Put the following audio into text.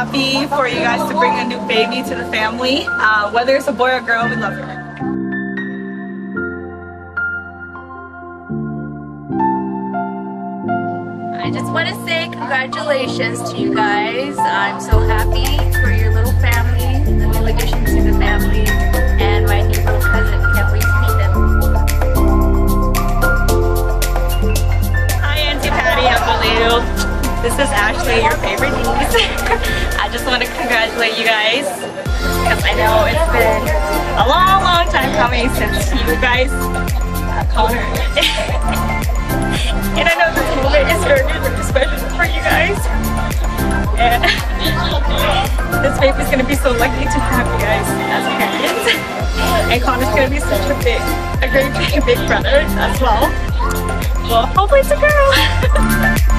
happy for you guys to bring a new baby to the family. Whether it's a boy or girl, we love her. I just want to say congratulations to you guys. I'm so happy for your little family, the new addition to the family, and my new little cousin. Can't wait to meet them. Hi Auntie Patty, how are you? This is Ashley, your favorite niece. I just want to congratulate you guys because I know it's been a long time coming since you guys Connor. And I know this moment is very special for you guys. And this baby's gonna be so lucky to have you guys as parents. And Connor's gonna be such a great big brother as well. Well, hopefully it's a girl.